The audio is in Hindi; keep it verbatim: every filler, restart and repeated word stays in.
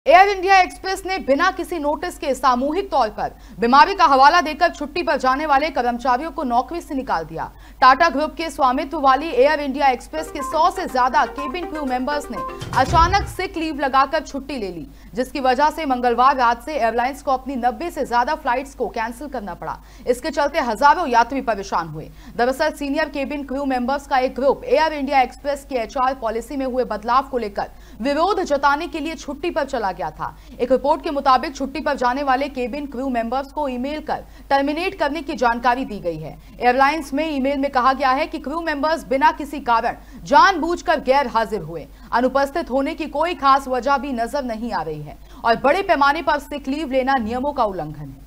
एयर इंडिया एक्सप्रेस ने बिना किसी नोटिस के सामूहिक तौर पर बीमारी का हवाला देकर छुट्टी पर जाने वाले कर्मचारियों को नौकरी से निकाल दिया। टाटा ग्रुप के स्वामित्व वाली एयर इंडिया एक्सप्रेस के सौ से ज्यादा केबिन क्रू मेंबर्स ने अचानक सिक लीव लगाकर छुट्टी ले ली, जिसकी वजह से मंगलवार रात से एयरलाइंस को अपनी नब्बे से ज्यादा फ्लाइट्स को कैंसिल करना पड़ा। इसके चलते हजारों यात्री परेशान हुए। दरअसल सीनियर केबिन क्रू मेंबर्स का एक ग्रुप एयर इंडिया एक्सप्रेस की एचआर पॉलिसी में हुए बदलाव को लेकर विरोध जताने के लिए छुट्टी पर चला गया था। एक रिपोर्ट के मुताबिक छुट्टी पर जाने वाले केबिन क्रू मेंबर्स को ईमेल कर टर्मिनेट करने की जानकारी दी गई है। एयरलाइंस में ईमेल में कहा गया है कि क्रू मेंबर्स बिना किसी कारण जानबूझकर गैर हाजिर हुए, अनुपस्थित होने की कोई खास वजह भी नजर नहीं आ रही है और बड़े पैमाने पर सिक लीव लेना नियमों का उल्लंघन है।